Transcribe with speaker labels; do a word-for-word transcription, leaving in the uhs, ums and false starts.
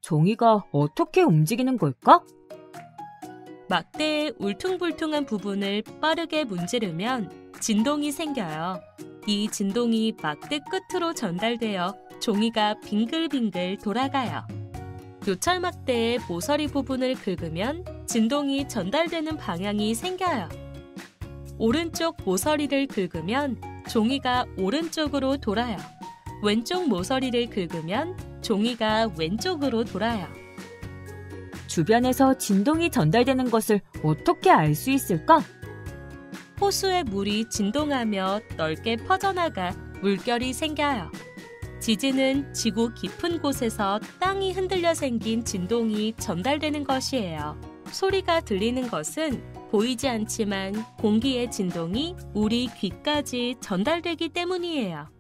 Speaker 1: 종이가 어떻게 움직이는 걸까?
Speaker 2: 막대의 울퉁불퉁한 부분을 빠르게 문지르면 진동이 생겨요. 이 진동이 막대 끝으로 전달되어 종이가 빙글빙글 돌아가요. 요철막대의 모서리 부분을 긁으면 진동이 전달되는 방향이 생겨요. 오른쪽 모서리를 긁으면 종이가 오른쪽으로 돌아요. 왼쪽 모서리를 긁으면 종이가 왼쪽으로 돌아요.
Speaker 1: 주변에서 진동이 전달되는 것을 어떻게 알 수 있을까?
Speaker 2: 호수의 물이 진동하며 넓게 퍼져나가 물결이 생겨요. 지진은 지구 깊은 곳에서 땅이 흔들려 생긴 진동이 전달되는 것이에요. 소리가 들리는 것은 보이지 않지만 공기의 진동이 우리 귀까지 전달되기 때문이에요.